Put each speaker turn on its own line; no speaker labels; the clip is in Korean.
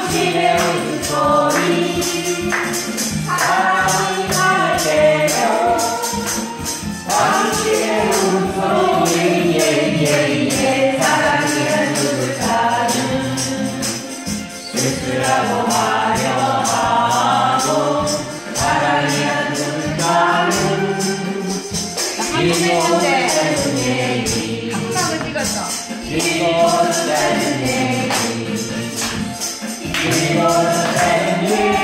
당신의 웃음소리 사랑이 날 때면 당신의 웃음소리 예예예 사랑이란 누구자는 쓸쓸하고 화려하고 사랑이란 누구자는 이곳 짧은 얘기
한강을 찍었어.
이곳 짧은 얘기 이곳 짧은 얘기